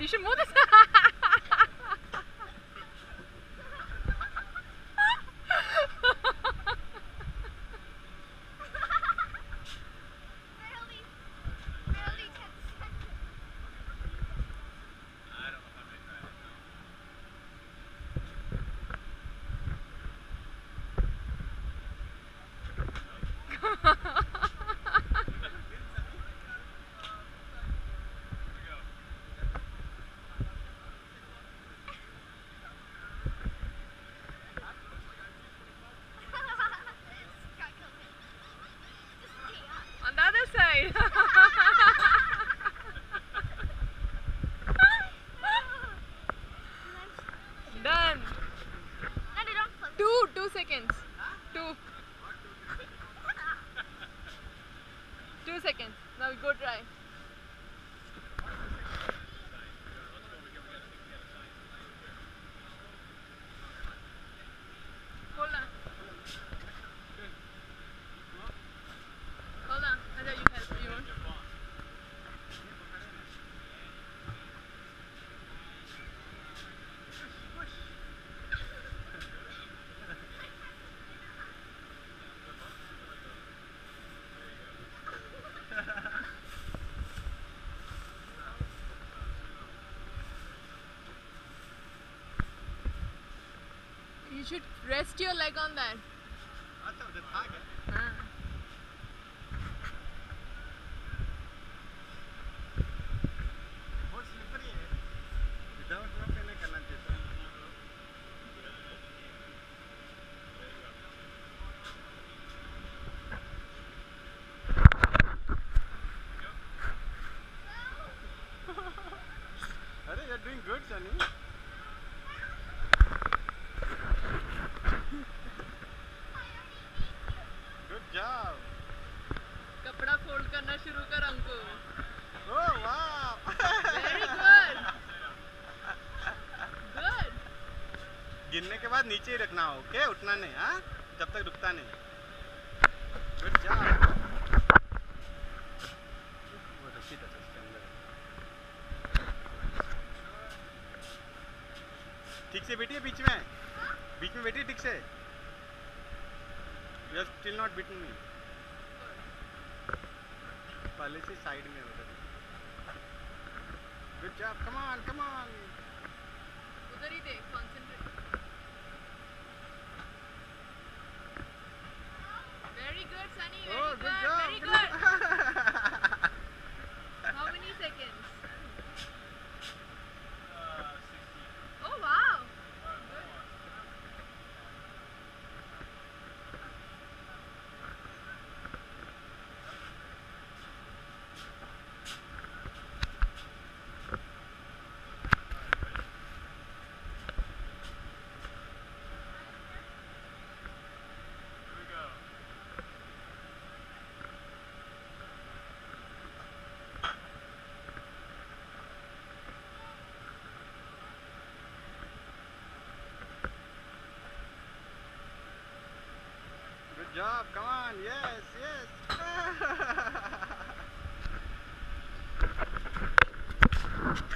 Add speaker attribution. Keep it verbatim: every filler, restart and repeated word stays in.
Speaker 1: You should move this. On the other side. Done. Two, two seconds. Two. Two seconds. Now we go try. Hold on. Hold on. I'll let you help. You want? You should rest your leg on that. हाँ.
Speaker 2: You're doing good, Sunny. Good job.
Speaker 1: कपड़ा fold करना शुरू कर अंको.
Speaker 2: Oh wow.
Speaker 1: Very good. Good.
Speaker 2: गिरने के बाद नीचे ही रखना हो, ओके? उठना नहीं, हाँ? जब तक रुकता नहीं. Good job. वो रस्सी था इसके अंदर. ठीक से बैठिए बीच में. बीच में बैठिए ठीक से. You have still not beaten me. पहले से साइड में उधर. Good job. Come on, come on.
Speaker 1: उधर ही देख. Concentrate. Very good, Sunny. Very
Speaker 2: Oh,
Speaker 1: good.
Speaker 2: good job.
Speaker 1: Very
Speaker 2: Good
Speaker 1: good.
Speaker 2: job.
Speaker 1: How many seconds? Oh wow. Good.
Speaker 2: Good job. Come on. Yes, yes.